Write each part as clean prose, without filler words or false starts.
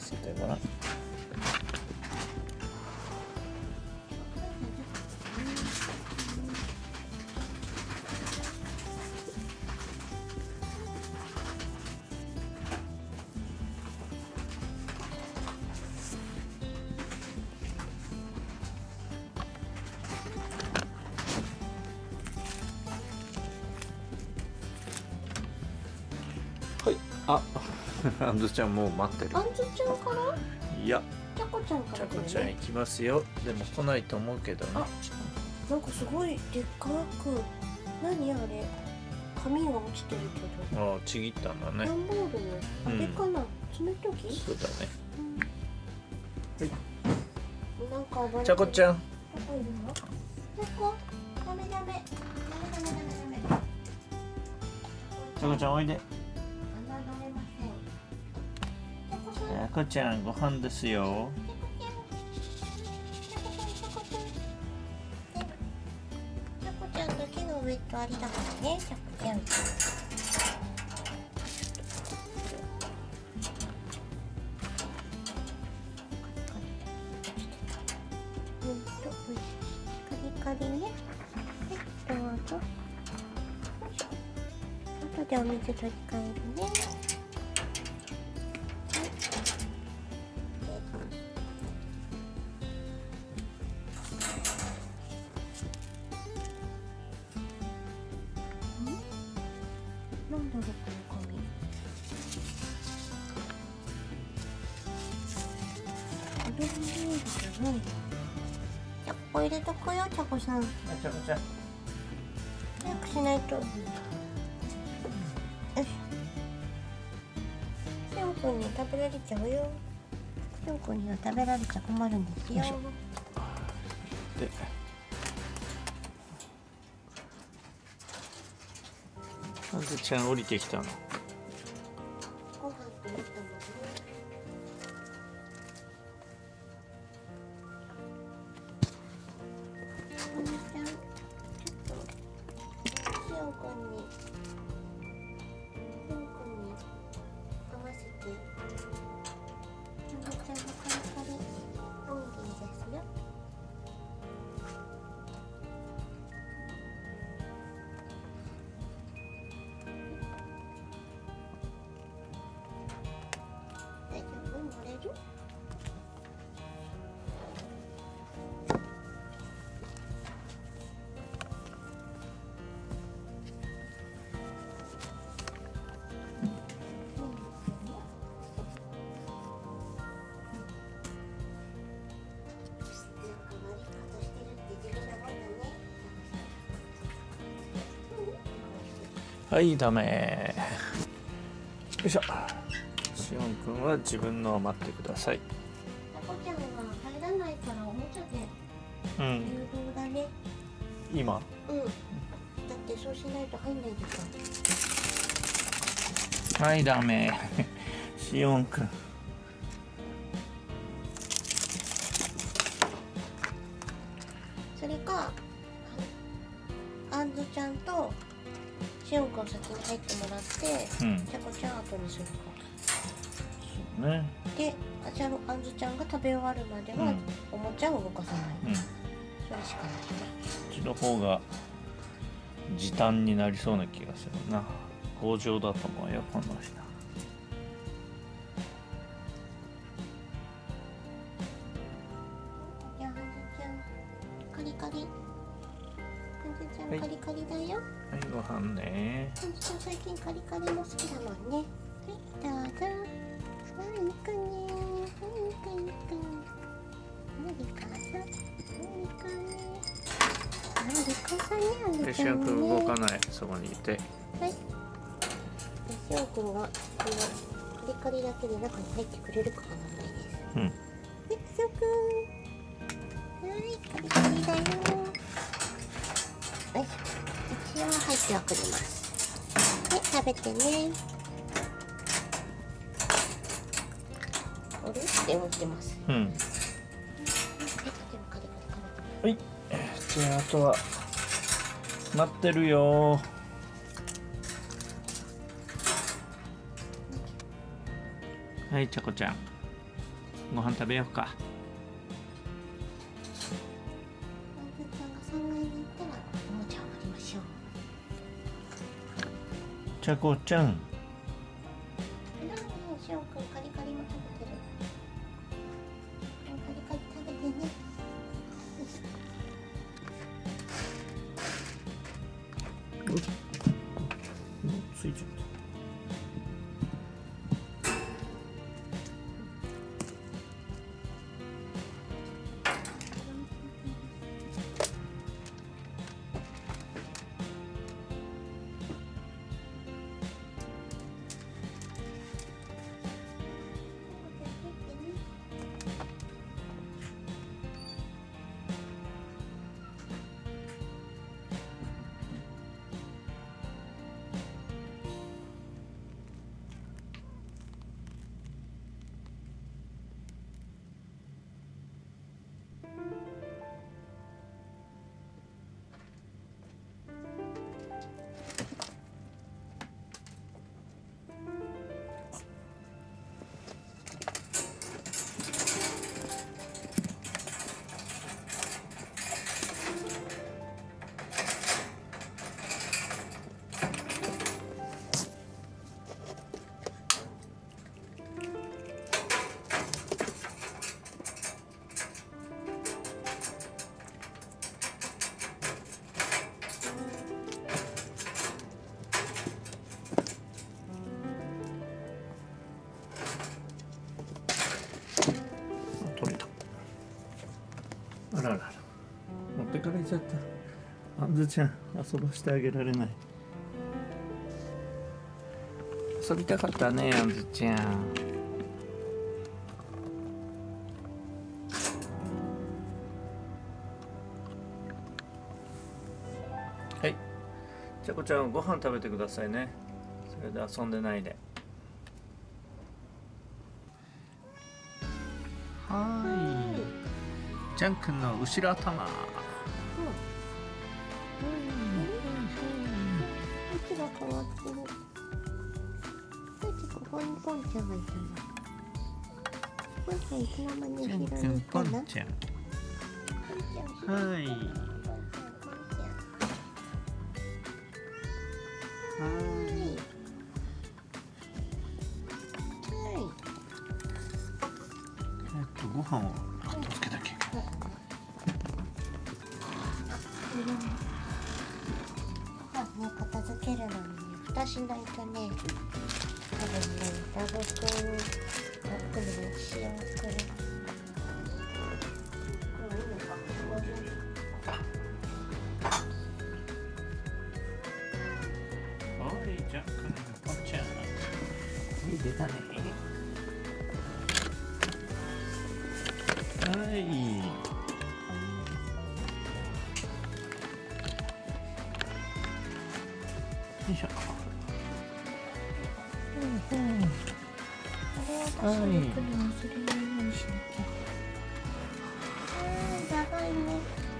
せてごらん。はい、あ、あんずちゃんもう待ってる。 あんずちゃんから？ いや、 ちゃこちゃんかちゃらだよね。 こちゃん行きますよ。でも来ないと思うけどね。 あ、なんかすごいでっかく、何あれ、紙が落ちてるけど。 ああ、ちぎったんだね。 段ボールのあれかな、爪研ぎ？ そうだね。 なんか暴れてる。 ちゃこちゃん。 どこいるの？ちゃこ、ダメダメ。ダメダメダメダメ。 ちゃこちゃんおいで。 侮れません。ちゃこさん。 ちゃこちゃんご飯ですよ。 ちゃこちゃんだけのウェットありだからね、ちゃこちゃん。カリカリね。はい、どうぞ。後でお水取り替えるね。なんだろう、この紙。子供メールじゃないの。じゃあ、ここ入れとくよ、ちゃこさん。 ちゃこちゃん。 早くしないと。よし。しおんくんに食べられちゃうよ。しおんくんには食べられちゃ困るんですよ。 よいしょで、あんずちゃん降りてきたの。 ご飯と言ったもんね。お兄ちゃん、ちょっとしおんくんに合わせて、お兄ちゃんのカリカリおにぎりですよ。大丈夫？乗れる？ はい、ダメ。よいしょ。しおんくんは自分のを待ってください。 ちゃこちゃんは入らないからおもちゃでうん。 誘導だね。 今。 うん。だってそうしないと入んないでさ。 はい、ダメ。しおんくん。 それか、あんずちゃんとしおんくん先に入ってもらって、 うん。 ちゃこちゃん後にするか。 そうね。 で、あんずちゃんが食べ終わるまでは、おもちゃを動かさない。 うん。 それしかないね。 こっちの方が時短になりそうな気がするな。工場だと思うよ、この人。 じゃあ、あんずちゃん、カリカリ。あんずちゃん、カリカリだよ。 はい、ご飯ね。 あんずちゃん、最近カリカリも好きだもんね。はい、どうぞ。はい、いいかね。はい、いいか、いいか。はい、いいかさ。はい、いいかね。はい、いいかさね、あんずで、 ちゃんね。 しおんくん動かない。そこにいて。 はい。しおんくんが、このカリカリだけで中に入ってくれるかが問題です。 うん。 はい、しおんくん。はい、カリカリだよ。はい、一応入ってはくれます。はい、食べてね。あれって思ってます。 うん。はい。じゃあ、あとは待ってるよ。はい、ちゃこちゃん。 ご飯食べようか。 あずちゃんが3階に行ったらおもちゃをあげましょう。 ちゃこちゃん。 しおくんカリカリも食べてる。カリカリ食べてね。 ついちゃった。取れた。あららら、持ってかれちゃった。あんずちゃん、遊ばしてあげられない。遊びたかったね、あんずちゃん。はい、ちゃこちゃん、ご飯食べてくださいね。それで遊んでないで。はい、ジャン君の後ろ頭。 うちが変わってる。うちここにポンちゃんがいたの。ポンちゃんいつの間にジャン後ろに君いたの？ ポンちゃん。はい。ご飯を後付けだけ。 ね、片付けるのにね、蓋しないとね、多分ね、ラブくん、ラブくんにしようくる。 おい、ジャン君、ポンちゃん。いい出たね。はい。よいしょ。 あれを出しに来るの忘れないようにしなきゃ。長いね。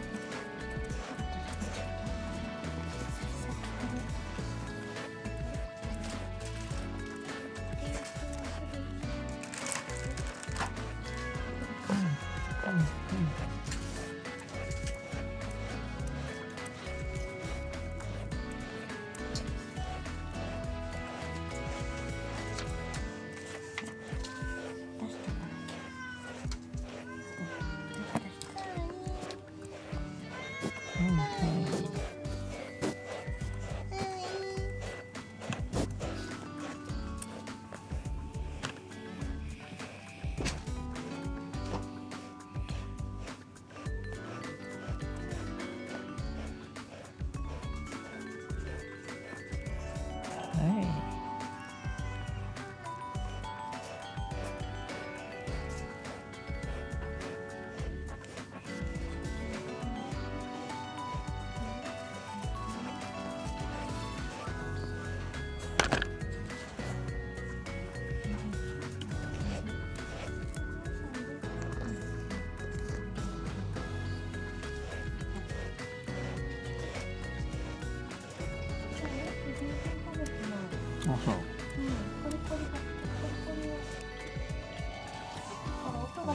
あ、そう。 コリコリが、コリコリを。音が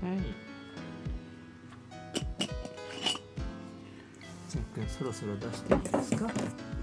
じゃあくんそろそろ出していいですか。